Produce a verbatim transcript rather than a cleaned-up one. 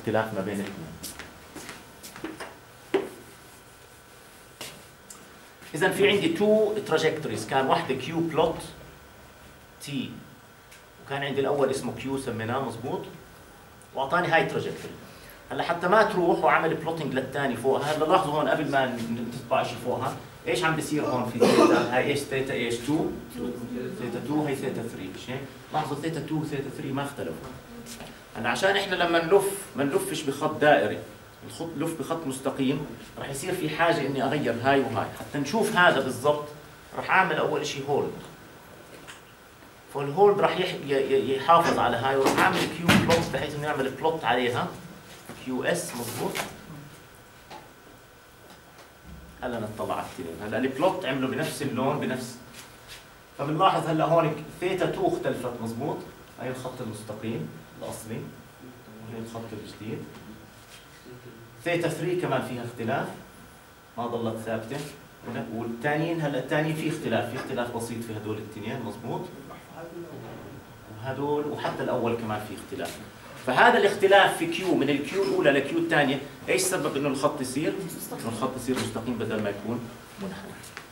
اختلاف ما بين الاثنين. إذا في عندي تو تراجكتوريز، كان واحدة كيو بلوت تي، وكان عندي الأول اسمه كيو سميناه مضبوط، وأعطاني هاي تراجكتوري. هلا حتى ما تروح وعمل بلوتنج للثاني فوقها، هلا لاحظوا هون قبل ما تطبع شيء فوقها، ايش عم بيصير هون في ثيتا؟ هاي ايش ثيتا ايش؟ تو ثيتا اثنين، هي ثيتا ثلاثة، مش هيك؟ لاحظوا ثيتا اثنين وثيتا ثلاثة ما اختلفوا. هلا عشان احنا لما نلف ما نلفش بخط دائري، نخط لف بخط مستقيم، راح يصير في حاجه اني اغير هاي وهاي، حتى نشوف هذا بالضبط راح اعمل اول شيء هولد. فالهولد راح يحافظ على هاي، وراح اعمل كيو بلوت بحيث انه يعمل بلوت عليها كيو اس مضبوط. هلا نطلع على التنين، هلا البلوت عملوا بنفس اللون بنفس، فبنلاحظ هلا هون ثيتا اثنين اختلفت مضبوط، هاي الخط المستقيم الاصلي وهي الخط الجديد. ثيتا ثلاثة كمان فيها اختلاف، ما ضلت ثابته، والثانيين هلا الثانيين في اختلاف، في اختلاف بسيط في هدول الاثنين مضبوط، وهدول وحتى الاول كمان في اختلاف. فهذا الاختلاف في كيو من الكيو الاولى لكيو الثانيه، ايش سبب انه الخط يصير؟ انه الخط يصير مستقيم بدل ما يكون منحنى.